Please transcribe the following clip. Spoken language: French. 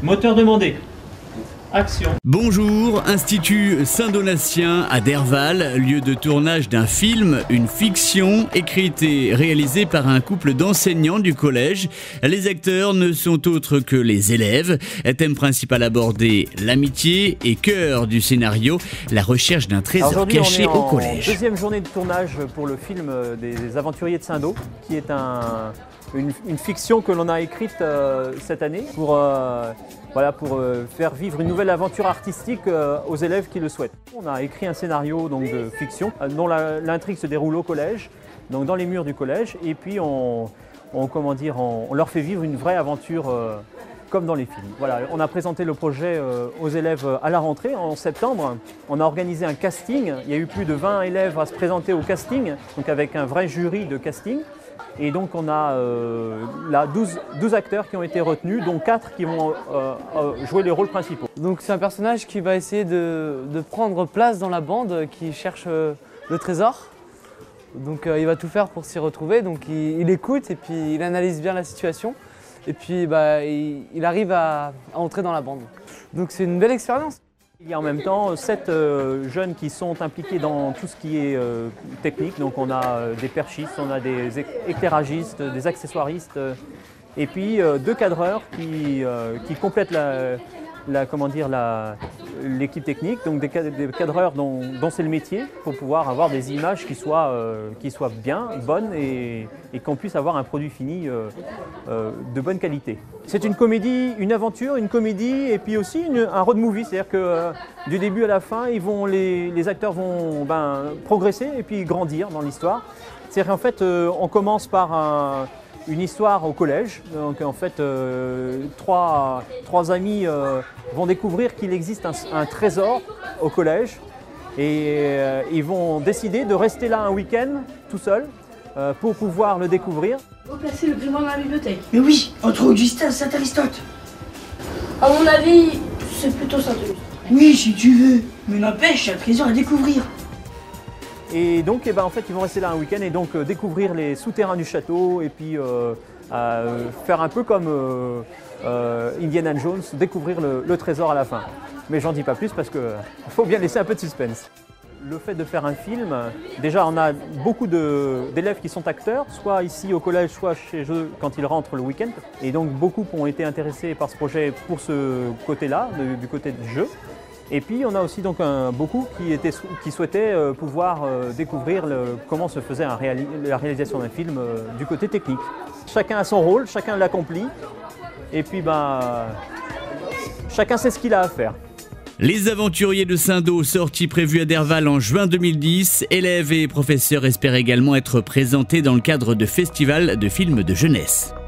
Moteur demandé. Action. Bonjour, Institut Saint-Donatien à Derval, lieu de tournage d'un film, une fiction, écrite et réalisée par un couple d'enseignants du collège. Les acteurs ne sont autres que les élèves. Thème principal abordé, l'amitié, et cœur du scénario, la recherche d'un trésor caché au collège. Deuxième journée de tournage pour le film des Aventuriers de Saint-Do, qui est une fiction que l'on a écrite cette année pour faire vivre une nouvelle aventure artistique aux élèves qui le souhaitent. On a écrit un scénario donc, de fiction dont l'intrigue se déroule au collège, donc dans les murs du collège, et puis on leur fait vivre une vraie aventure comme dans les films. Voilà, on a présenté le projet aux élèves à la rentrée en septembre. On a organisé un casting, il y a eu plus de 20 élèves à se présenter au casting, donc avec un vrai jury de casting. Et donc on a là 12 acteurs qui ont été retenus, dont 4 qui vont jouer les rôles principaux. Donc c'est un personnage qui va essayer de prendre place dans la bande, qui cherche le trésor. Donc il va tout faire pour s'y retrouver, donc il écoute et puis il analyse bien la situation. Et puis il arrive à entrer dans la bande. Donc c'est une belle expérience. Il y a en même temps 7 jeunes qui sont impliqués dans tout ce qui est technique. Donc on a des perchistes, on a des éclairagistes, des accessoiristes et puis 2 cadreurs qui complètent l'équipe technique. Donc des cadreurs dont c'est le métier pour pouvoir avoir des images qui soient bien, bonnes et qu'on puisse avoir un produit fini de bonne qualité. C'est une comédie, une aventure, une comédie et puis aussi un road movie, c'est-à-dire que du début à la fin, les acteurs vont progresser et puis grandir dans l'histoire. C'est-à-dire qu'en fait, on commence par une histoire au collège. Donc en fait, trois amis vont découvrir qu'il existe un trésor au collège et ils vont décider de rester là un week-end tout seul pour pouvoir le découvrir. Où placer le grimoire dans la bibliothèque? Mais oui, entre Augustin et Saint-Aristote. À mon avis, c'est plutôt Saint-Augustin. Oui, si tu veux. Mais n'empêche, il y a le trésor à découvrir. Et donc en fait, ils vont rester là un week-end et donc découvrir les souterrains du château et puis faire un peu comme Indiana Jones, découvrir le trésor à la fin. Mais j'en dis pas plus parce qu'il faut bien laisser un peu de suspense. Le fait de faire un film, déjà on a beaucoup d'élèves qui sont acteurs, soit ici au collège, soit chez eux quand ils rentrent le week-end. Et donc beaucoup ont été intéressés par ce projet pour ce côté-là, du côté du jeu. Et puis on a aussi donc beaucoup qui souhaitaient pouvoir découvrir comment se faisait la réalisation d'un film du côté technique. Chacun a son rôle, chacun l'accomplit, et puis chacun sait ce qu'il a à faire. Les Aventuriers de Saint-Do, sortie prévue à Derval en juin 2010. Élèves et professeurs espèrent également être présentés dans le cadre de festivals de films de jeunesse.